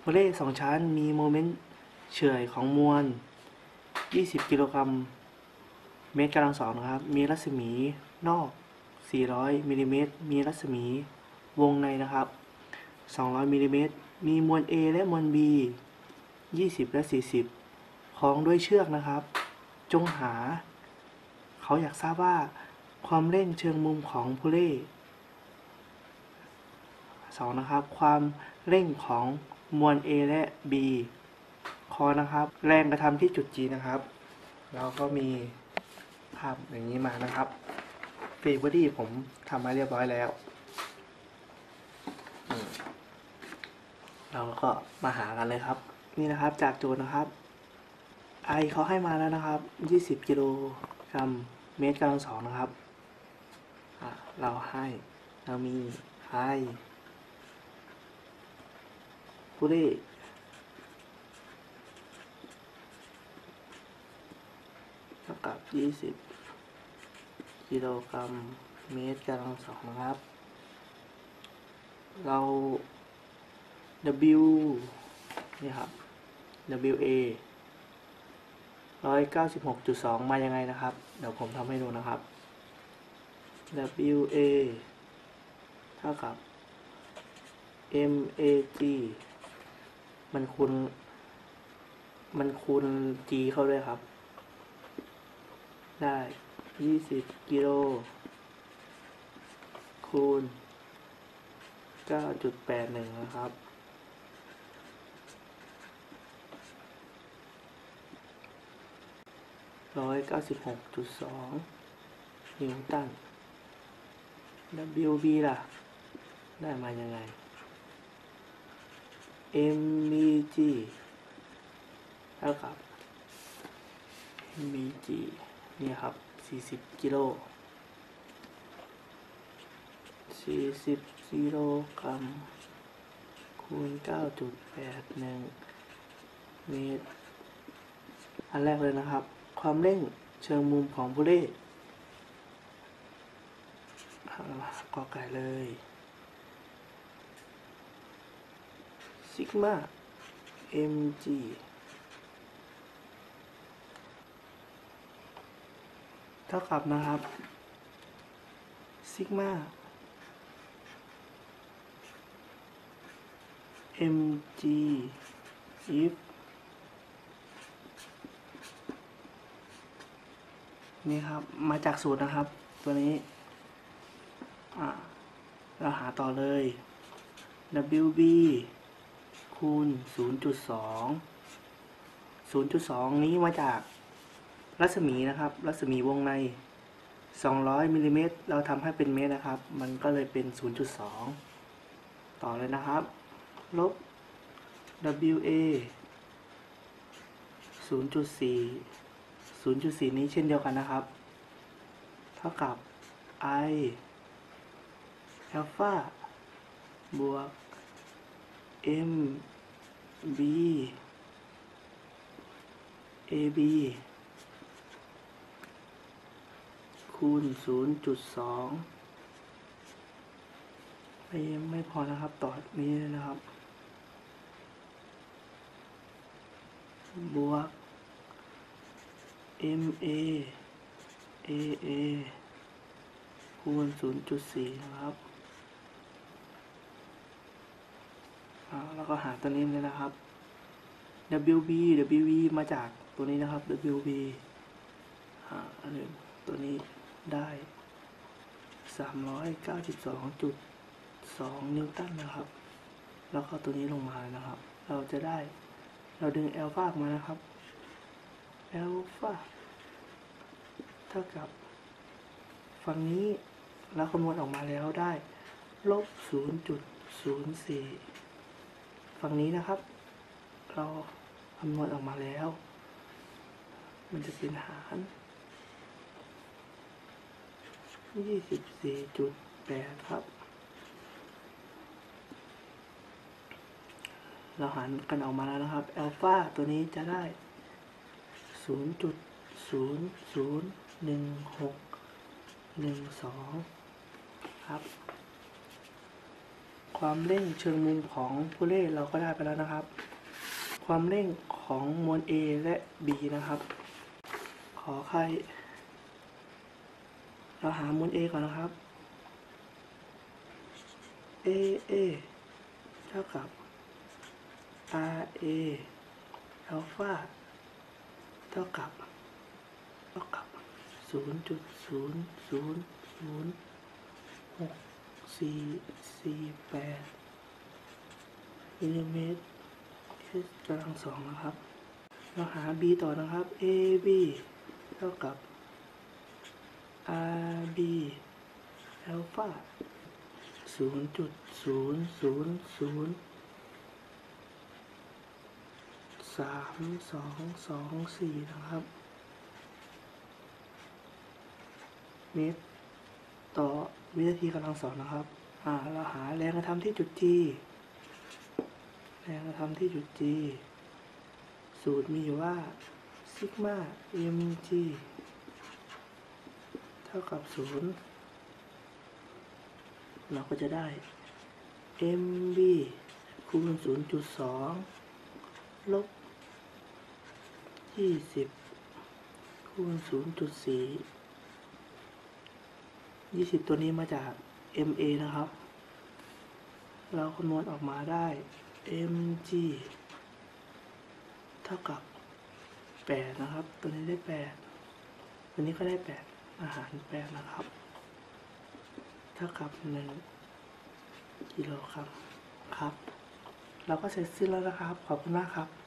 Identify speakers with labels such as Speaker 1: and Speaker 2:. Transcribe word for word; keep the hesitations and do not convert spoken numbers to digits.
Speaker 1: วอลเลย์สองชั้นมีโมเมนต์เฉื่อยของมวลยี่สิบกิโลกรัมเมตรกำลังสองนะครับมีรัศมีนอกสี่ร้อยมิลลิเมตรมีรัศมีวงในนะครับสองร้อยมิลลิเมตรมีมวล A และมวล B ยี่สิบและสี่สิบคล้องด้วยเชือกนะครับจงหาเขาอยากทราบว่าความเร่งเชิงมุมของผู้เล่สองนะครับความเร่งของมวล A และ B คอนะครับแรงกระทำที่จุด G นะครับแล้วก็มีภาพอย่างนี้มานะครับเฟรบอดี้ผมทำมาเรียบร้อยแล้วเราก็มาหากันเลยครับนี่นะครับจากโจทย์นะครับไอเขาให้มาแล้วนะครับยี่สิบกิโลกรัมเมตรกำลังสองนะครับเราให้เรามีไอผู้เล่เท่ากับยี่สิบกิโลกรัมเมตรกำลังสองนะครับเรา W นี่ครับ W A หนึ่งร้อยเก้าสิบหกจุดสองมายังไงนะครับเดี๋ยวผมทำให้ดูนะครับ W A เท่ากับ M A G มันคูณมันคูณ G เข้าด้วยครับได้ยี่สิบกิโลคูณ เก้าจุดแปดหนึ่ง นะครับหนึ่งร้อยเก้าสิบหกจุดสองนิวตัน W B ล่ะได้มายังไง M E G เท่ากับ M E G นี่ครับสี่สิบกิโลสี่สิบกิโลกรัมคูณ เก้าจุดแปดหนึ่ง เมตรอันแรกเลยนะครับความเร่งเชิงมุมของผู้เล่กอไก่เลยซิกมา เอ็ม จี เท่ากับนะครับซิกมา เอ็ม จี if นี่ครับมาจากสูตรนะครับตัวนี้เราหาต่อเลย W B คูณ ศูนย์จุดสอง ศูนย์จุดสอง นี้มาจากรัศมีนะครับรัศมีวงในสองร้อยมิลลิเมตรเราทำให้เป็นเมตรนะครับมันก็เลยเป็น ศูนย์จุดสอง ต่อเลยนะครับลบ W A ศูนย์จุดสี่ ศูนย์จุดสี่ นี้เช่นเดียวกันนะครับเท่ากับ I อัลฟาบวก M B A B คูณ ศูนย์จุดสอง ไม่ไม่พอนะครับต่อนี้เลยนะครับบวก M A A A คูณ ศูนย์จุดสี่ นะครับแล้วก็หาตัวนี้เลยนะครับ W B W B มาจากตัวนี้นะครับ W B อันนี้ตัวนี้ได้ สามร้อยเก้าสิบสองจุดสอง นิวตันนะครับแล้วก็ตัวนี้ลงมานะครับเราจะได้เราดึงอัลฟาออกมานะครับอัลฟาเท่ากับฝั่งนี้เราคำนวณออกมาแล้วได้ลบ ศูนย์จุดศูนย์สี่ ฝั่งนี้นะครับเราคำนวณออกมาแล้วมันจะเป็นหาร ยี่สิบสี่จุดแปด ครับเราหารกันออกมาแล้วนะครับอัลฟาตัวนี้จะได้ ศูนย์จุดศูนย์ศูนย์หนึ่งหกหนึ่งสอง ครับความเร่งเชิงมุมของผู้เล่นเราก็ได้ไปแล้วนะครับ ความเร่งของมวล A และ B นะครับ ขอใครเราหามวล A ก่อนนะครับ A A เท่ากับ R A อัลฟาเท่ากับเท่ากับ ศูนย์จุดศูนย์ศูนย์ศูนย์หกสี่สี่แปด มิลลิเมตรกำลังสองนะครับ เราหา B ต่อนะครับ A B เท่ากับ R B อัลฟาศูนย์จุดศูนย์ศูนย์ศูนย์สามสองสองสี่นะครับ เมตรต่อวินาทีกำลังสองนะครับ อ่า เราหาแรงกระทำที่จุด G แรงกระทำที่จุด G สูตรมีอยู่ว่าซิกมา mg เท่ากับศูนย์เราก็จะได้ mb คูณ ศูนย์จุดสอง ลบ ยี่สิบ คูณ ศูนย์จุดสี่ ยี่สิบ ตัวนี้มาจาก ma นะครับ เราคำนวณออกมาได้ mg เท่ากับ แปด นะครับ ตัวนี้ได้ แปด ตัวนี้ก็ได้ แปด อาหาร แปด นะครับ เท่ากับ หนึ่ง กิโลกรัมครับ เราก็เสร็จสิ้นแล้วนะครับ ขอบคุณมากครับ